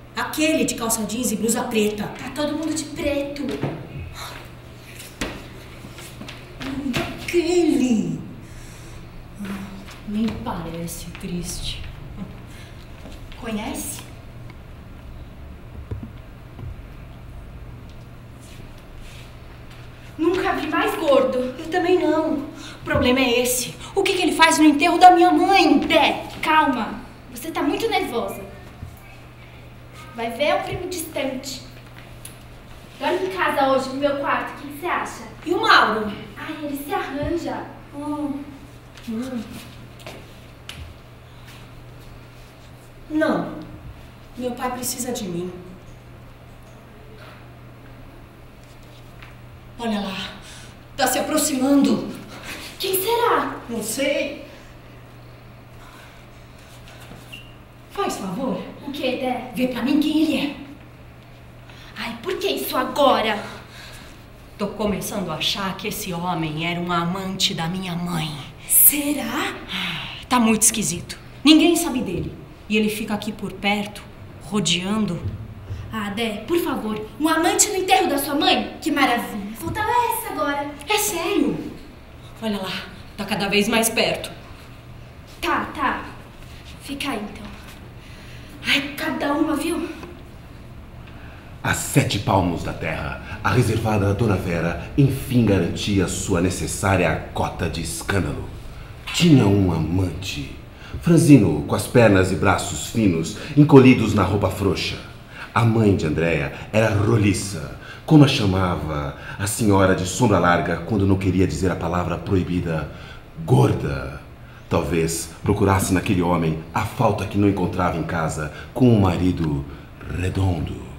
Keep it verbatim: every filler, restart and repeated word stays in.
Aquele de calça jeans e blusa preta. Tá todo mundo de preto. Aquele. Nem parece triste. Conhece? Nunca vi mais gordo. Eu também não. O problema é esse. O que, que ele faz no enterro da minha mãe? Dé, calma. Você tá muito nervosa. Vai ver o primo distante. Dorme em casa hoje, no meu quarto. O que, que você acha? E o Mauro? Ai, ele se arranja. Hum. Hum. Não. Meu pai precisa de mim. Olha lá. Tá se aproximando. Quem será? Não sei. Faz favor. O que, Dé? Vê pra mim quem ele é. Ai, por que isso agora? Tô começando a achar que esse homem era um amante da minha mãe. Será? Tá muito esquisito. Ninguém sabe dele. E ele fica aqui por perto, rodeando. Ah, Dé, por favor. Um amante no enterro da sua mãe? Que maravilha. Faltava essa agora. É sério? Olha lá, tá cada vez mais perto. Tá, tá. Fica aí, então. Ai, cada uma, viu? A sete palmos da terra, a reservada Dona Vera enfim garantia sua necessária cota de escândalo. Tinha um amante, franzino, com as pernas e braços finos, encolhidos na roupa frouxa. A mãe de Andréia era roliça, como a chamava a senhora de sombra larga quando não queria dizer a palavra proibida, gorda. Talvez procurasse naquele homem a falta que não encontrava em casa com um marido redondo.